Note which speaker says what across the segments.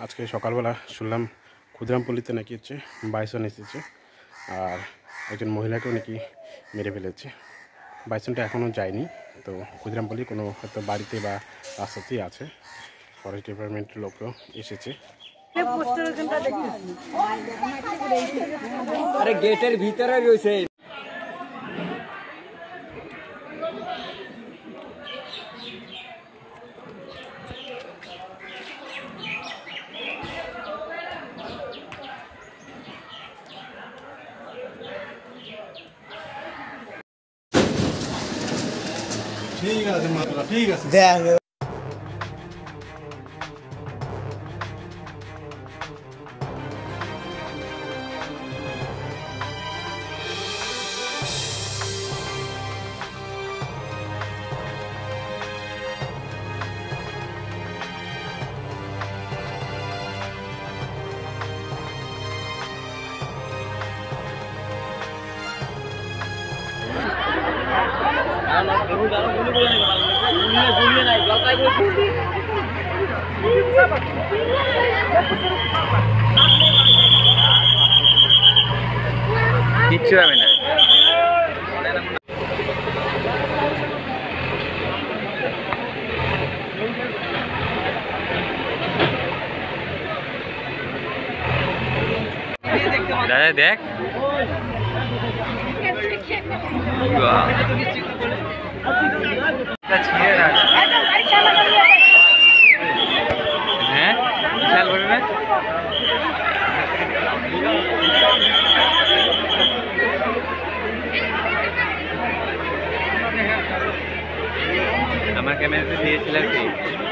Speaker 1: আজকে সকালবেলা শুনলাম ক্ষুদিরামপল্লিতে নাকি হচ্ছে বাইসন এসেছে, আর একজন মহিলাকেও নাকি মেরে ফেলেছে। বাইসনটা এখনও যায়নি, তো ক্ষুদিরামপল্লি কোনো হয়তো বাড়িতে বা রাস্তাতেই আছে। ফরেস্ট ডিপার্টমেন্টের লোকও এসেছে।
Speaker 2: আরে গেটের ভিতরে রয়েছে।
Speaker 1: ঠিক আছে মাত্রা, ঠিক আছে।
Speaker 2: কিচ্ছু হবে না। দাদা দেখ, হ্যাঁ বিশাল বলবে না। আমার ক্যামেরাতে দিয়েছিলাম কি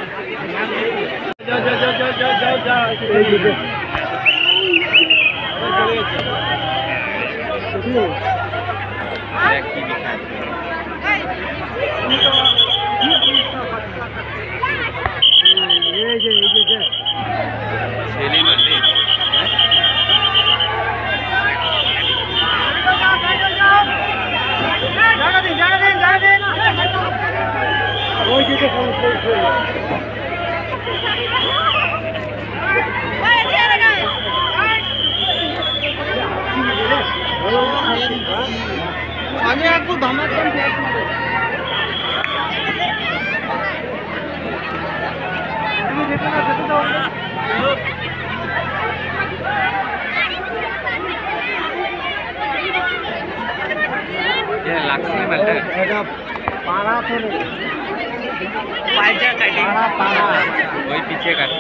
Speaker 3: आगे आपको धमाका
Speaker 2: লাগছে মালটা
Speaker 3: पारा तो पायजा काटे पारा
Speaker 2: वही पीछे काट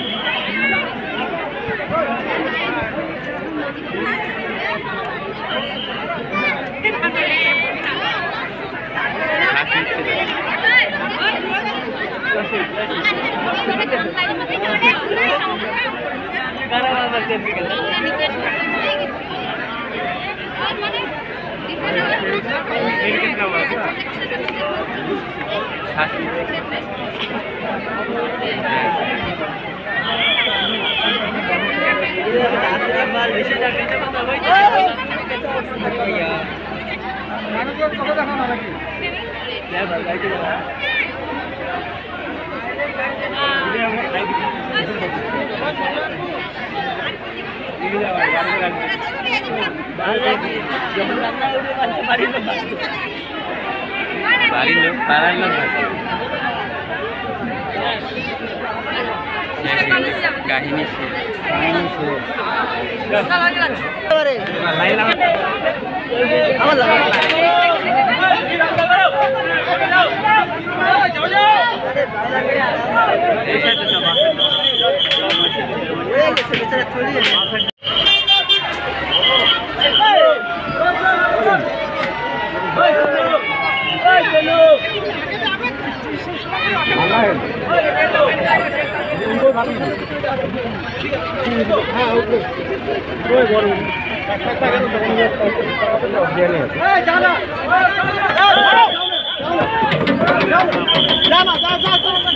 Speaker 2: কাহিনী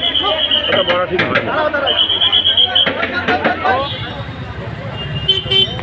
Speaker 2: বড় ঠিক হয়।